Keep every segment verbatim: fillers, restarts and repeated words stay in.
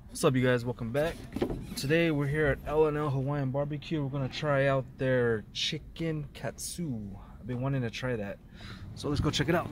What's up, you guys? Welcome back. Today we're here at L and L Hawaiian Barbecue. We're gonna try out their chicken katsu. I've been wanting to try that, so let's go check it out.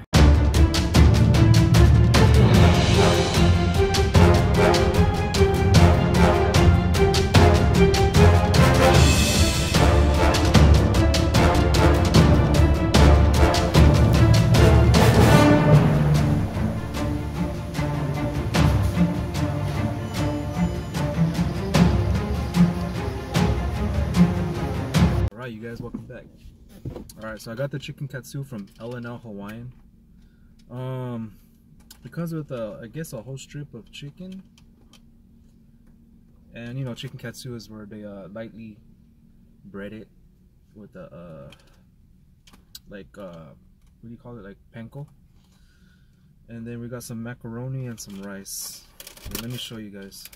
Alright, you guys, welcome back. Alright, so I got the chicken katsu from L and L Hawaiian. Um, it comes with a, I guess, a whole strip of chicken. And you know, chicken katsu is where they uh, lightly bread it with a, uh, like, uh, what do you call it? Like panko. And then we got some macaroni and some rice. And let me show you guys.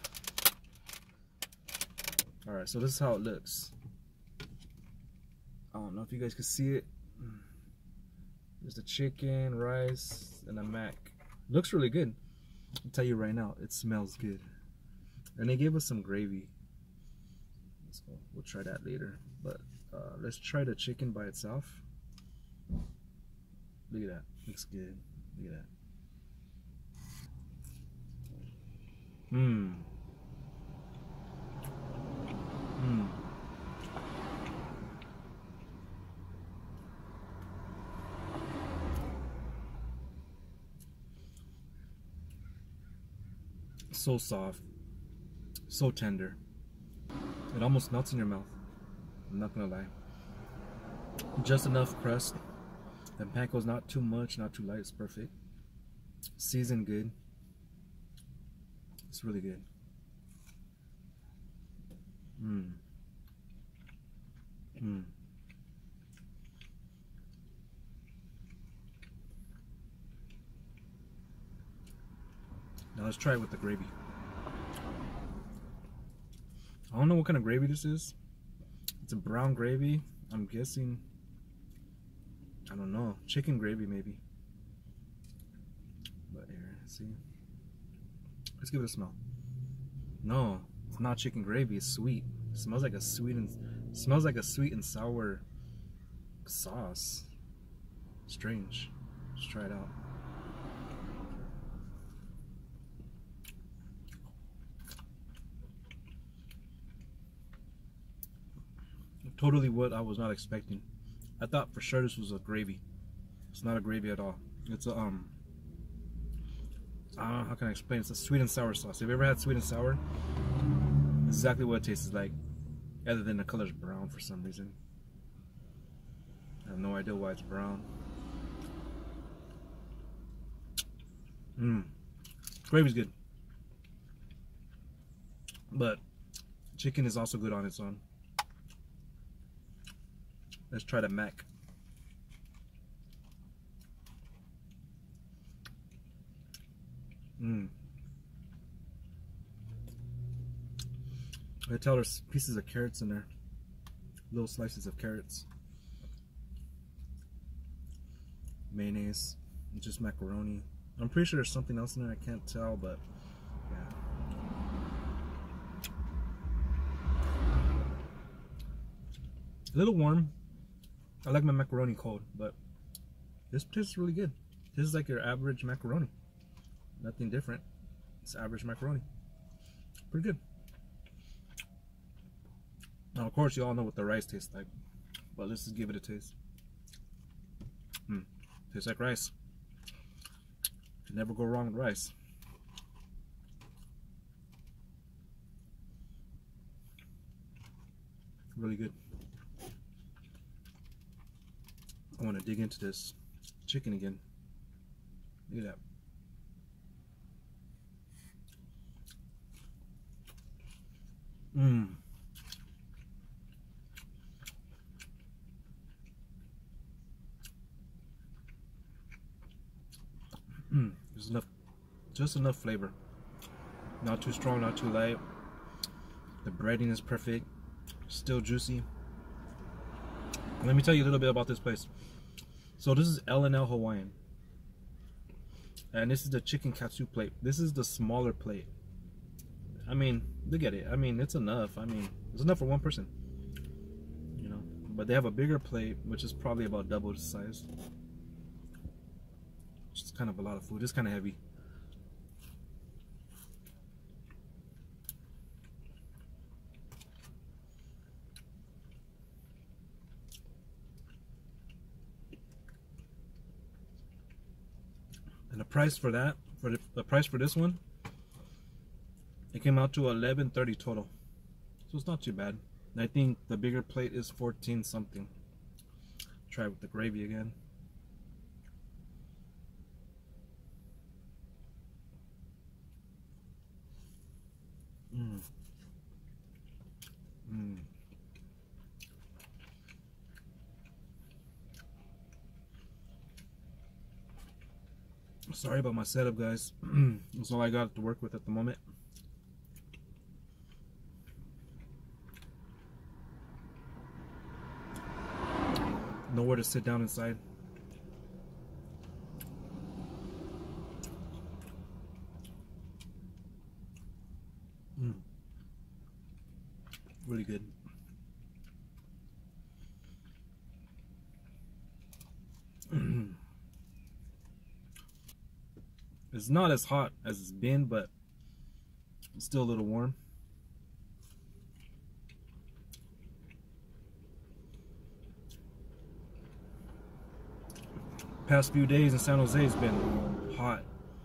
Alright, so this is how it looks. I don't know if you guys can see it. There's the chicken, rice, and a mac. Looks really good. I'll tell you right now, it smells good. And they gave us some gravy. So we'll try that later. But uh, let's try the chicken by itself. Look at that. Looks good. Look at that. Mmm. Mmm. So soft, so tender. It almost melts in your mouth. I'm not gonna lie. Just enough crust. The panko's not too much, not too light. It's perfect. Seasoned good. It's really good. Mmm. Mmm. Now let's try it with the gravy. I don't know what kind of gravy this is. It's a brown gravy. I'm guessing, I don't know, chicken gravy maybe. But here, see. Let's give it a smell. No, it's not chicken gravy. It's sweet. It smells like a sweet and smells like a sweet and sour sauce. Strange. Let's try it out. Totally what I was not expecting. I thought for sure this was a gravy. It's not a gravy at all. It's a um I don't know how can I explain. It's a sweet and sour sauce. Have you ever had sweet and sour? It's exactly what it tastes like, other than the color's brown for some reason. I have no idea why it's brown. Mmm. Gravy's good. But chicken is also good on its own. Let's try the mac. Mmm. I can tell there's pieces of carrots in there. Little slices of carrots. Mayonnaise. And just macaroni. I'm pretty sure there's something else in there. I can't tell, but yeah. A little warm. I like my macaroni cold, but this tastes really good. This is like your average macaroni. Nothing different. It's average macaroni. Pretty good. Now, of course, you all know what the rice tastes like, but let's just give it a taste. Hmm. Tastes like rice. Can never go wrong with rice. Really good. I want to dig into this chicken again. Look at that. Mmm. Mmm. There's enough, just enough flavor. Not too strong, not too light. The breading is perfect. Still juicy. Let me tell you a little bit about this place. So this is L and L Hawaiian. And this is the chicken katsu plate. This is the smaller plate. I mean, look at it. I mean, it's enough. I mean, it's enough for one person. You know, but they have a bigger plate, which is probably about double the size. It's kind of a lot of food. It's kind of heavy. And the price for that, for the, the price for this one, it came out to eleven thirty total. So it's not too bad. And I think the bigger plate is fourteen something. Try it with the gravy again. Mmm. Mmm. Sorry about my setup, guys. That's all I got to work with at the moment. Nowhere to sit down inside. Mm. Really good. It's not as hot as it's been, but it's still a little warm. Past few days in San Jose has been hot.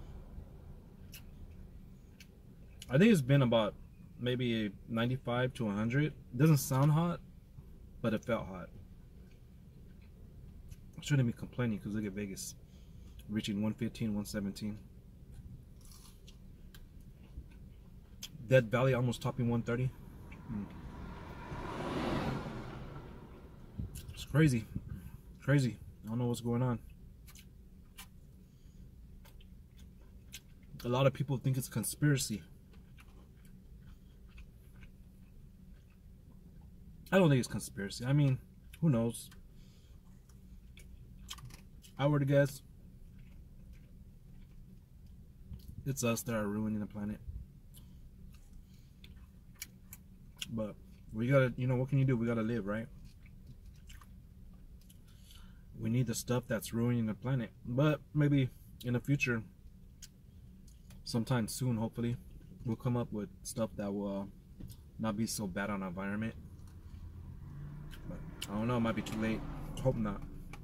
I think it's been about maybe ninety-five to one hundred. It doesn't sound hot, but it felt hot. I shouldn't be complaining because look at Vegas reaching one fifteen, one seventeen. Dead Valley almost topping one thirty. Mm. It's crazy. Crazy. I don't know what's going on. A lot of people think it's a conspiracy. I don't think it's conspiracy. I mean, who knows? I were to guess, it's us that are ruining the planet. But we gotta, you know, what can you do? We gotta live, right? We need the stuff that's ruining the planet. But maybe in the future, sometime soon, hopefully, we'll come up with stuff that will uh, not be so bad on our environment. But I don't know, it might be too late. Hope not.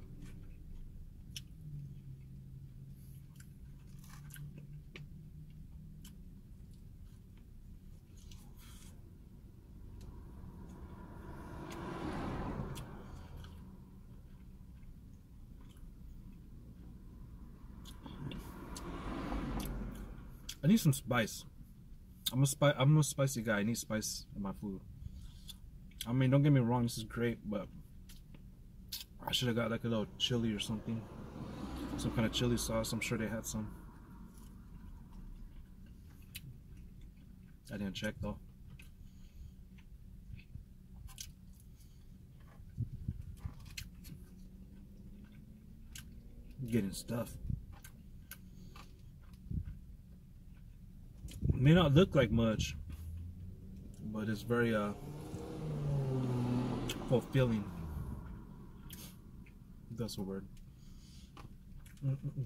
I need some spice. I'm a spi I'm a spicy guy. I need spice in my food. I mean, don't get me wrong, this is great, but I should have got like a little chili or something. Some kind of chili sauce. I'm sure they had some. I didn't check though. Getting stuff. May not look like much, but it's very uh fulfilling. That's a word. Mm-mm-mm.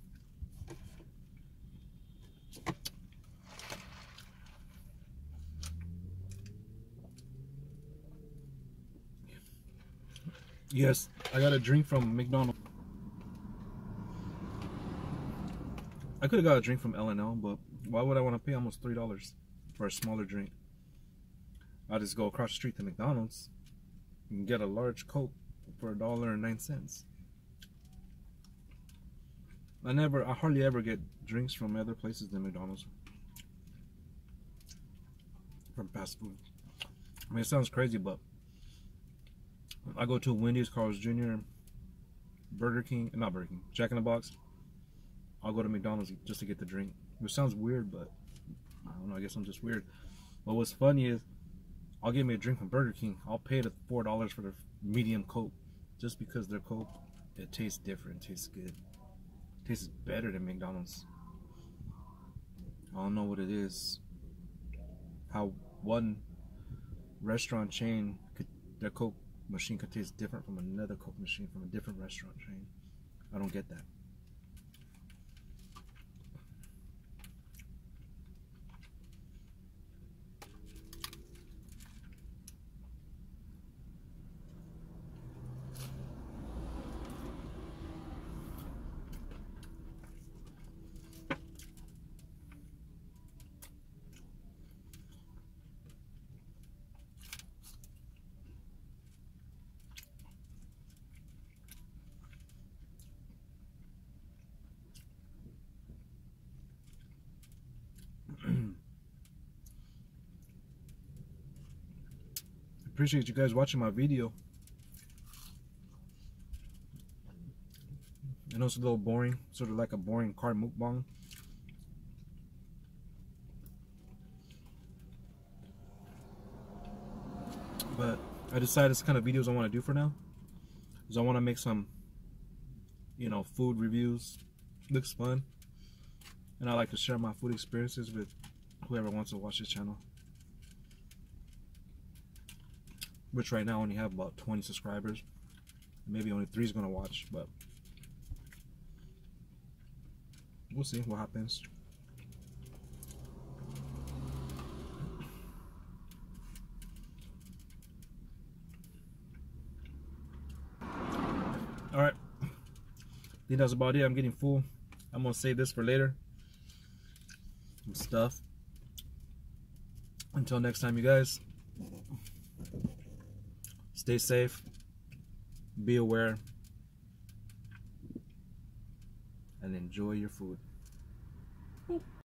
Yes, I got a drink from McDonald's. I could have got a drink from L and L, but why would I want to pay almost three dollars for a smaller drink? I'll just go across the street to McDonald's and get a large Coke for a dollar and nine cents. I never, I hardly ever get drinks from other places than McDonald's. From fast food. I mean, it sounds crazy, but I go to Wendy's, Carl's Junior, Burger King, not Burger King, Jack in the Box. I'll go to McDonald's just to get the drink. Which sounds weird, but I don't know, I guess I'm just weird. But what's funny is, I'll get me a drink from Burger King. I'll pay the four dollars for the medium Coke. Just because their Coke, it tastes different, it tastes good. It tastes better than McDonald's. I don't know what it is. how one restaurant chain could, their Coke machine could taste different from another Coke machine from a different restaurant chain. I don't get that. Appreciate you guys watching my video. I know it's a little boring, sort of like a boring car mukbang. But I decided it's the kind of videos I want to do for now. Because I want to make some, you know, food reviews. Looks fun. And I like to share my food experiences with whoever wants to watch this channel. Which right now I only have about twenty subscribers. Maybe only three is gonna watch, but we'll see what happens. Alright. I think that's about it. I'm getting full. I'm gonna save this for later. Some stuff. Until next time, you guys. Stay safe, be aware, and enjoy your food.